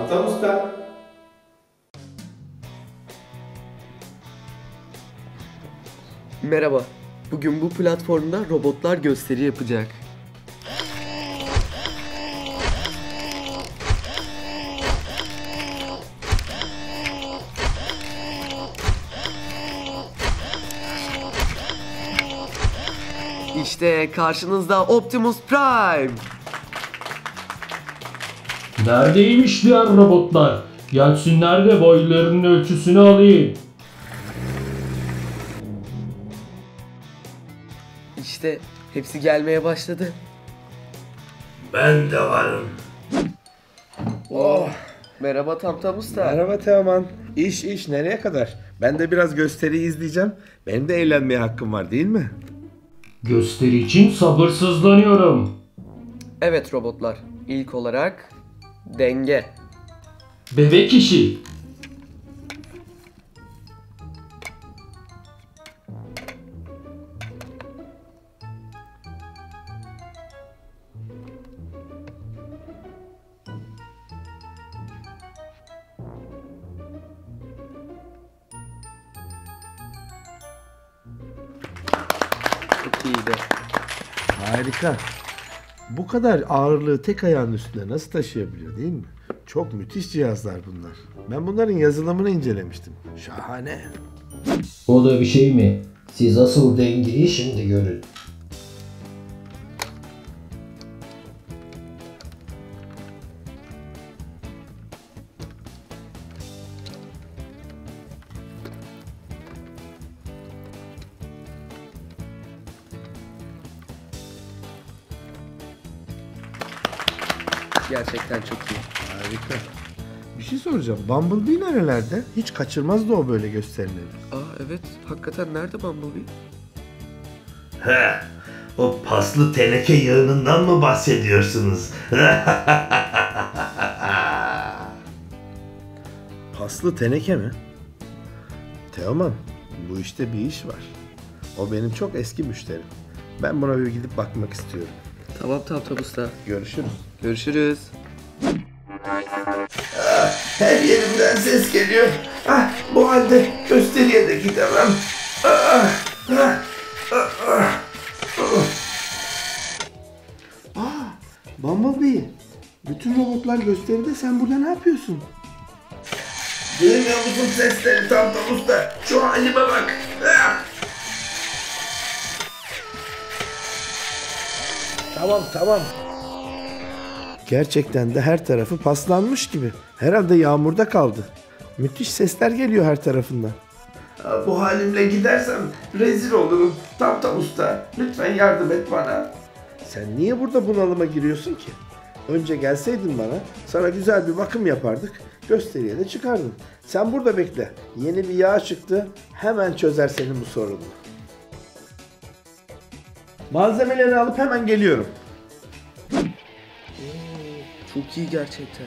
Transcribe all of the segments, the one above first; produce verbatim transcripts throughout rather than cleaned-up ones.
Tamam usta. Merhaba. Bugün bu platformda robotlar gösteri yapacak. İşte karşınızda Optimus Prime. Neredeymiş diğer robotlar? Gelsinler de boylarının ölçüsünü alayım. İşte hepsi gelmeye başladı. Ben de varım. Oh. Merhaba Tamtam Usta. Merhaba Teoman. İş iş nereye kadar? Ben de biraz gösteriyi izleyeceğim. Benim de eğlenmeye hakkım var değil mi? Gösteri için sabırsızlanıyorum. Evet robotlar. İlk olarak denge. Bebek işi. Çok iyiydi. Harika. Bu kadar ağırlığı tek ayağın üstünde nasıl taşıyabiliyor değil mi? Çok müthiş cihazlar bunlar. Ben bunların yazılımını incelemiştim. Şahane. O da bir şey mi? Siz asıl dengeyi şimdi görün. Gerçekten çok iyi. Harika. Bir şey soracağım. Bumblebee nerelerde? Hiç kaçırmazdı o böyle gösterileri. Aa evet. Hakikaten nerede Bumblebee? He, o paslı teneke yığınından mı bahsediyorsunuz? Paslı teneke mi? Teoman, bu işte bir iş var. O benim çok eski müşterim. Ben buna bir gidip bakmak istiyorum. Tamam Tamtam Usta. Görüşürüz. Görüşürüz. Her yerimden ses geliyor. Ah, bu halde gösteriye de gidemem. Ah, ah, ah, ah. Aa, Bumblebee. Bütün robotlar gösteride, sen burada ne yapıyorsun? Duymuyor musun sesleri Tamtam Usta? Şu halime bak. Ah. Tamam tamam. Gerçekten de her tarafı paslanmış gibi. Herhalde yağmurda kaldı. Müthiş sesler geliyor her tarafından. Ah, bu halimle gidersem rezil olurum. Tamtam Usta, lütfen yardım et bana. Sen niye burada bunalıma giriyorsun ki? Önce gelseydin bana, sana güzel bir bakım yapardık. Gösteriye de çıkardın. Sen burada bekle. Yeni bir yağ çıktı. Hemen çözer senin bu sorununu. Malzemelerini alıp hemen geliyorum. Çok iyi gerçekten.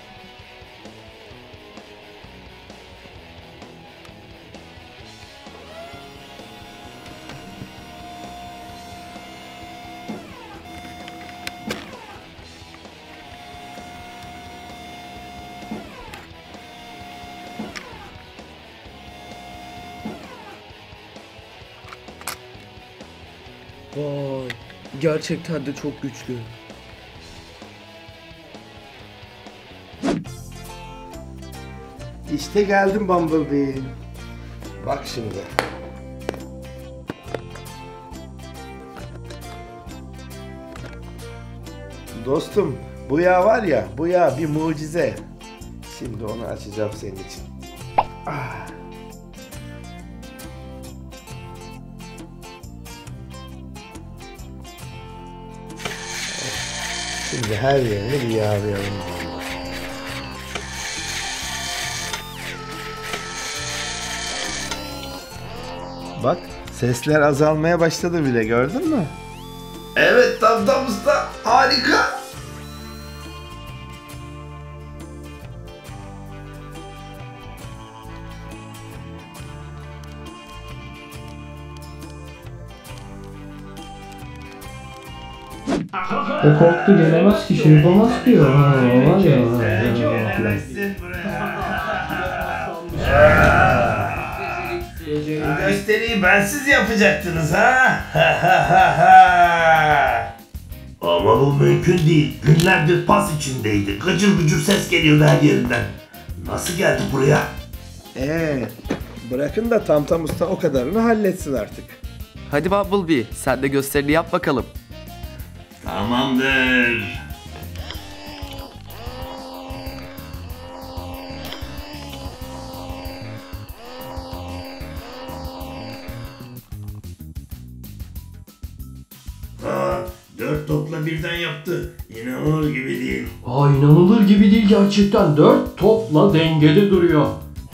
Vay, gerçekten de çok güçlü. İşte geldim Bumblebee. Bak şimdi. Dostum, bu yağ var ya, bu yağ bir mucize. Şimdi onu açacağım senin için. Ah. Şimdi her yerini bir yağlayalım. Bak, sesler azalmaya başladı bile, gördün mü? Evet Tamtam Usta, harika. O korktu gelemez ki şey yapamaz diyor. Ha, var ya. Gelemezsin buraya. Gösteriyi bensiz yapacaktınız ha? Ama bu mümkün değil. Günlerdir pas içindeydi. Gıcır gıcır ses geliyordu her yerinden. Nasıl geldi buraya? Ee, bırakın da Tamtam Usta o kadarını halletsin artık. Hadi Bumblebee, sen de gösterini yap bakalım. Tamamdır. Aa, dört topla birden yaptı. İnanılır gibi değil. Aa, inanılır gibi değil gerçekten. Dört topla dengede duruyor.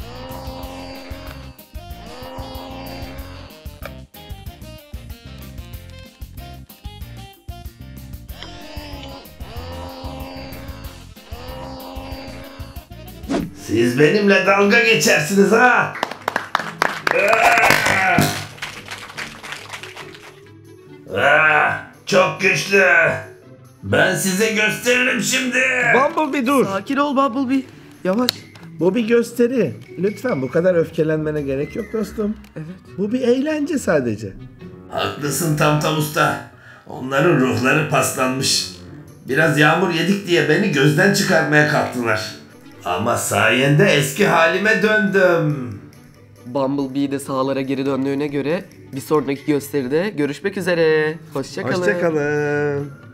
Siz benimle dalga geçersiniz ha? Aa! Aa, çok güçlü. Ben size gösteririm şimdi. Bumblebee dur. Sakin ol Bumblebee. Yavaş. Bu bir gösteri. Lütfen bu kadar öfkelenmene gerek yok dostum. Evet. Bu bir eğlence sadece. Haklısın Tamtam Usta. Onların ruhları paslanmış. Biraz yağmur yedik diye beni gözden çıkarmaya kalktılar. Ama sayende eski halime döndüm. Bumblebee de sahalara geri döndüğüne göre bir sonraki gösteride görüşmek üzere. Hoşça kalın. Hoşça kalın.